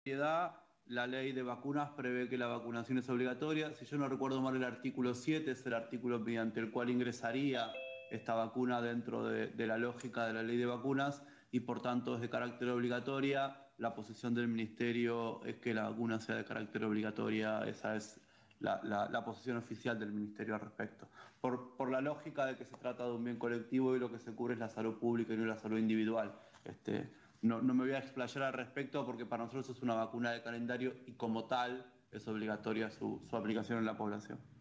La ley de vacunas prevé que la vacunación es obligatoria. Si yo no recuerdo mal, el artículo 7 es el artículo mediante el cual ingresaría esta vacuna dentro de la lógica de la ley de vacunas y por tanto es de carácter obligatoria. La posición del Ministerio es que la vacuna sea de carácter obligatoria. Esa es la posición oficial del Ministerio al respecto. Por la lógica de que se trata de un bien colectivo y lo que se cubre es la salud pública y no la salud individual. No me voy a explayar al respecto porque para nosotros es una vacuna de calendario y como tal es obligatoria su aplicación en la población.